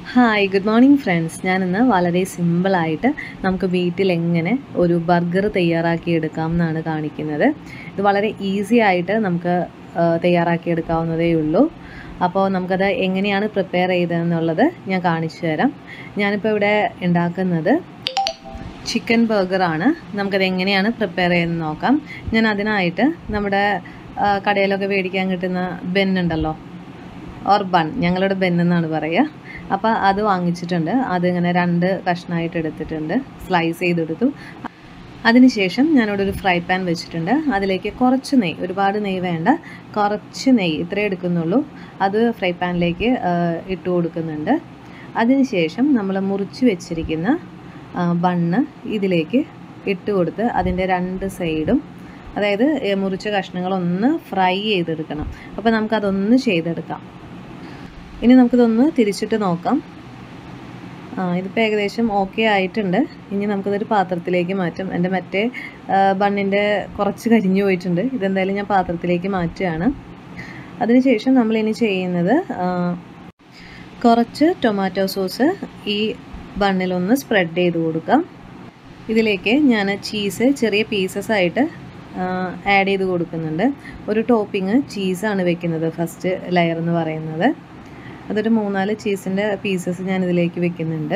Hi good morning friends. ഞാനിന്ന് വളരെ സിമ്പിളായിട്ട് നമുക്ക് വീട്ടിൽ എങ്ങനെ ഒരു ബർഗർ തയ്യാറാക്കിയെടുക്കാം എന്നാണ് കാണിക്കുന്നത്. ഇത് വളരെ ഈസി ആയിട്ട് നമുക്ക് തയ്യാറാക്കിയെടുക്കാവുന്നതേ ഉള്ളൂ. അപ്പോൾ നമുക്കത് എങ്ങനെയാണ് പ്രിപ്പയർ ചെയ്തതെന്നുള്ളത് ഞാൻ കാണിച്ചു തരാം. ഞാനിപ്പോൾ ഇവിടെ ഉണ്ടാക്കുന്നത് ചിക്കൻ ബർഗറാണ്. നമുക്കത് എങ്ങനെയാണ് പ്രിപ്പയർ ചെയ്തെന്ന് നോക്കാം. ഞാൻ അതിനായിട്ട് നമ്മുടെ കടയിലൊക്കെ മേടിക്കാൻ കിട്ടുന്ന ബെന്നുണ്ടല്ലോ, ഓർ ബൺ, ഞങ്ങളുടെ ബെന്നെന്നാണ് പറയുക. അപ്പോൾ അത് വാങ്ങിച്ചിട്ടുണ്ട്. അതിങ്ങനെ 2 കഷ്ണമായിട്ട് എടുത്തിട്ടുണ്ട്, സ്ലൈസ് ചെയ്തെടുത്തു. അതിനുശേഷം ഞാനിവിടെ ഒരു ഫ്രൈ പാൻ വെച്ചിട്ടുണ്ട്. അതിലേക്ക് കുറച്ച് നെയ്യ്, ഒരുപാട് നെയ്യ് വേണ്ട, കുറച്ച് നെയ്യ് ഇത്രേ എടുക്കുന്നുള്ളൂ, അത് ഫ്രൈ പാനിലേക്ക് ഇട്ട് കൊടുക്കുന്നുണ്ട്. അതിനുശേഷം നമ്മൾ മുറിച്ച് വെച്ചിരിക്കുന്ന ബണ്ണ് ഇതിലേക്ക് ഇട്ട് കൊടുത്ത് അതിൻ്റെ 2 സൈഡും, അതായത് മുറിച്ച കഷ്ണങ്ങളൊന്ന് ഫ്രൈ ചെയ്തെടുക്കണം. അപ്പോൾ നമുക്കതൊന്ന് ചെയ്തെടുക്കാം. ഇനി നമുക്കിതൊന്ന് തിരിച്ചിട്ട് നോക്കാം. ഇതിപ്പോൾ ഏകദേശം ഓക്കെ ആയിട്ടുണ്ട്. ഇനി നമുക്കിതൊരു പാത്രത്തിലേക്ക് മാറ്റാം. എൻ്റെ മറ്റേ ബണ്ണിൻ്റെ കുറച്ച് കരിഞ്ഞു പോയിട്ടുണ്ട്. ഇതെന്തായാലും ഞാൻ പാത്രത്തിലേക്ക് മാറ്റുകയാണ്. അതിനുശേഷം നമ്മളിനി ചെയ്യുന്നത് കുറച്ച് ടൊമാറ്റോ സോസ് ഈ ബണ്ണിലൊന്ന് സ്പ്രെഡ് ചെയ്ത് കൊടുക്കാം. ഇതിലേക്ക് ഞാൻ ചീസ് ചെറിയ പീസസ് ആയിട്ട് ആഡ് ചെയ്ത് കൊടുക്കുന്നുണ്ട്. ഒരു ടോപ്പിങ് ചീസാണ് വെക്കുന്നത്, ഫസ്റ്റ് ലെയർ എന്ന് പറയുന്നത്. അതൊരു 3-4 ചീസിൻ്റെ പീസസ് ഞാൻ ഇതിലേക്ക് വെക്കുന്നുണ്ട്.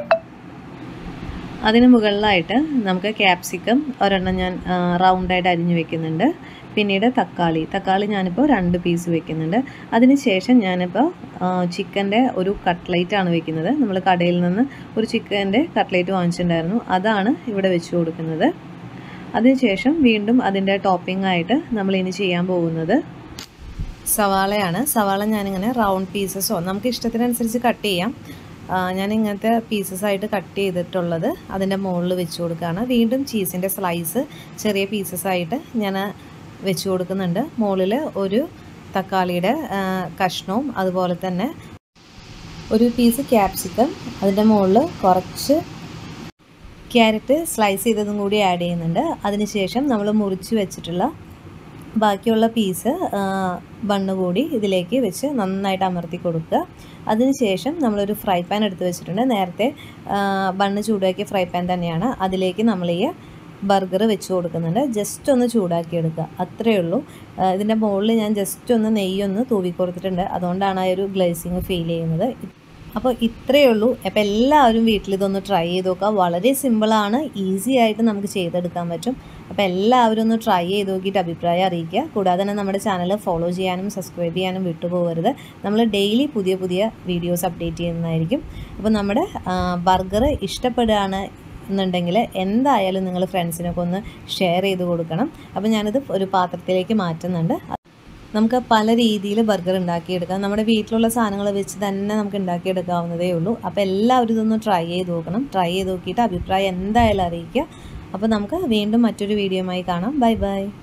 അതിന് മുകളിലായിട്ട് നമുക്ക് ക്യാപ്സിക്കം ഒരെണ്ണം ഞാൻ റൗണ്ടായിട്ട് അരിഞ്ഞ് വെക്കുന്നുണ്ട്. പിന്നീട് തക്കാളി ഞാനിപ്പോൾ 2 പീസ് വെക്കുന്നുണ്ട്. അതിനുശേഷം ഞാനിപ്പോൾ ചിക്കൻ്റെ ഒരു കട്ട്ലേറ്റാണ് വെക്കുന്നത്. നമ്മൾ കടയിൽ നിന്ന് ഒരു ചിക്കൻ്റെ കട്ട്ലേറ്റ് വാങ്ങിച്ചിട്ടുണ്ടായിരുന്നു, അതാണ് ഇവിടെ വെച്ച് കൊടുക്കുന്നത്. അതിനുശേഷം വീണ്ടും അതിൻ്റെ ടോപ്പിംഗ് ആയിട്ട് നമ്മളിനി ചെയ്യാൻ പോകുന്നത് സവാളയാണ്. സവാള ഞാനിങ്ങനെ റൗണ്ട് പീസസോ നമുക്ക് ഇഷ്ടത്തിനനുസരിച്ച് കട്ട് ചെയ്യാം. ഞാനിങ്ങനത്തെ പീസസായിട്ട് കട്ട് ചെയ്തിട്ടുള്ളത് അതിൻ്റെ മുകളിൽ വെച്ച് കൊടുക്കുകയാണ്. വീണ്ടും ചീസിൻ്റെ സ്ലൈസ് ചെറിയ പീസസായിട്ട് ഞാൻ വെച്ച് കൊടുക്കുന്നുണ്ട്. മുകളിൽ ഒരു തക്കാളിയുടെ കഷ്ണവും അതുപോലെ തന്നെ ഒരു പീസ് ക്യാപ്സിക്കം, അതിൻ്റെ മുകളിൽ കുറച്ച് ക്യാരറ്റ് സ്ലൈസ് ചെയ്തതും കൂടി ആഡ് ചെയ്യുന്നുണ്ട്. അതിനുശേഷം നമ്മൾ മുറിച്ച് വെച്ചിട്ടുള്ള ബാക്കിയുള്ള പീസ് ബണ്ണ് കൂടി ഇതിലേക്ക് വെച്ച് നന്നായിട്ട് അമർത്തി കൊടുക്കുക. അതിനുശേഷം നമ്മളൊരു ഫ്രൈ പാൻ എടുത്ത് വെച്ചിട്ടുണ്ട്. നേരത്തെ ബണ്ണ് ചൂടാക്കിയ ഫ്രൈ പാൻ തന്നെയാണ്. അതിലേക്ക് നമ്മൾ ഈ ബർഗർ വെച്ച് കൊടുക്കുന്നുണ്ട്. ജസ്റ്റ് ഒന്ന് ചൂടാക്കിയെടുക്കുക, അത്രയേ ഉള്ളൂ. ഇതിൻ്റെ മുകളിൽ ഞാൻ ജസ്റ്റ് ഒന്ന് നെയ്യൊന്ന് തൂവി കൊടുത്തിട്ടുണ്ട്, അതുകൊണ്ടാണ് ആ ഒരു ഗ്ലേസിങ് ഫീൽ ചെയ്യുന്നത്. അപ്പോൾ ഇത്രയേ ഉള്ളൂ. അപ്പോൾ എല്ലാവരും വീട്ടിലിതൊന്ന് ട്രൈ ചെയ്ത് നോക്കുക. വളരെ സിമ്പിളാണ്, ഈസി ആയിട്ട് നമുക്ക് ചെയ്തെടുക്കാൻ പറ്റും. അപ്പോൾ എല്ലാവരും ഒന്ന് ട്രൈ ചെയ്ത് നോക്കിയിട്ട് അഭിപ്രായം അറിയിക്കുക. കൂടാതെ തന്നെ നമ്മുടെ ചാനൽ ഫോളോ ചെയ്യാനും സബ്സ്ക്രൈബ് ചെയ്യാനും വിട്ടുപോകരുത്. നമ്മൾ ഡെയിലി പുതിയ വീഡിയോസ് അപ്ഡേറ്റ് ചെയ്യുന്നതായിരിക്കും. അപ്പോൾ നമ്മുടെ ബർഗർ ഇഷ്ടപ്പെടുകയാണ് എന്നുണ്ടെങ്കിൽ എന്തായാലും നിങ്ങൾ ഫ്രണ്ട്സിനൊക്കെ ഒന്ന് ഷെയർ ചെയ്ത് കൊടുക്കണം. അപ്പോൾ ഞാനിത് ഒരു പാത്രത്തിലേക്ക് മാറ്റുന്നുണ്ട്. നമുക്ക് പല രീതിയിൽ ബർഗർ ഉണ്ടാക്കിയെടുക്കാം. നമ്മുടെ വീട്ടിലുള്ള സാധനങ്ങൾ വെച്ച് തന്നെ നമുക്ക് ഉണ്ടാക്കിയെടുക്കാവുന്നതേ ഉള്ളൂ. അപ്പോൾ എല്ലാവരും ഇതൊന്ന് ട്രൈ ചെയ്ത് നോക്കണം. ട്രൈ ചെയ്ത് നോക്കിയിട്ട് അഭിപ്രായം എന്തായാലും അറിയിക്കുക. അപ്പോൾ നമുക്ക് വീണ്ടും മറ്റൊരു വീഡിയോയുമായി കാണാം. Bye by.